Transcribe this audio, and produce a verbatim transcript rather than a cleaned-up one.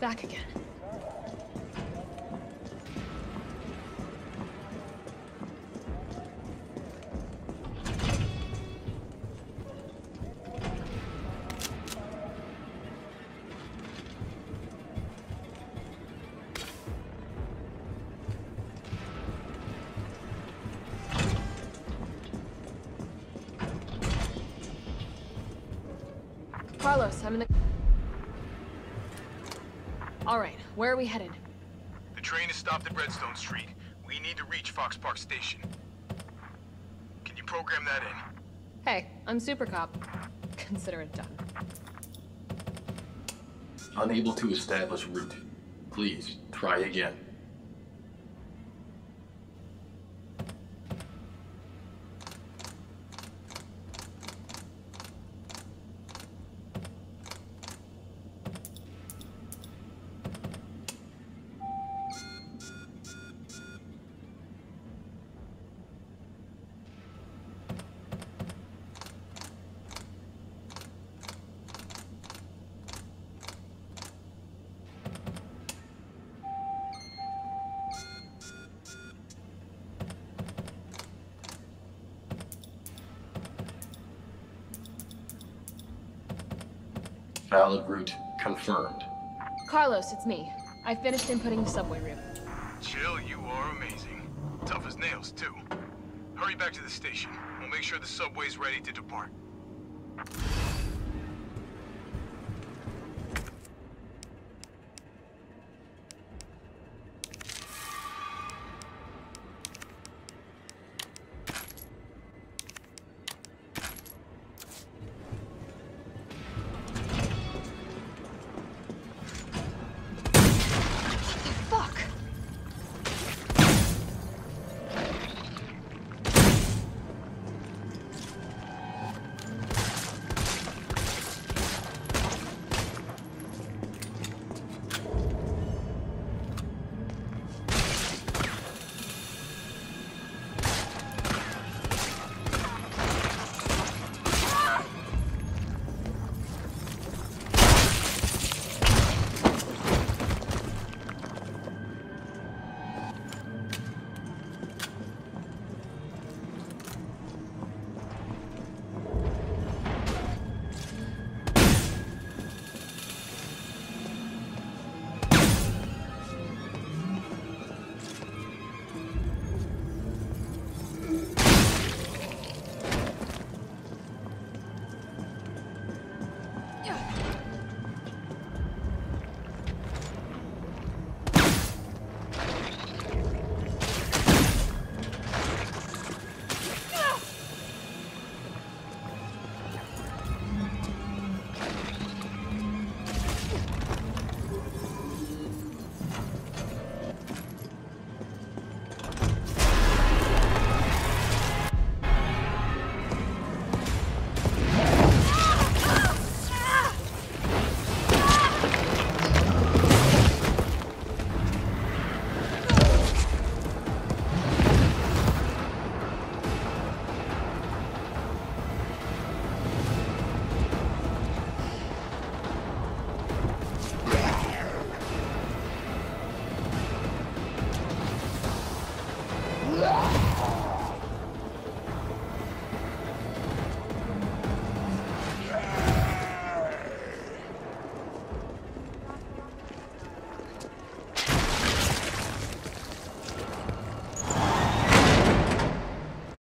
back again. Carlos, I'm in the... Alright, where are we headed? The train is stopped at Redstone Street. We need to reach Fox Park Station. Can you program that in? Hey, I'm Super Cop. Consider it done. Unable to establish route. Please, try again. Valid route confirmed. Carlos, it's me. I finished inputting the subway route. Jill, you are amazing. Tough as nails, too. Hurry back to the station. We'll make sure the subway's ready to depart.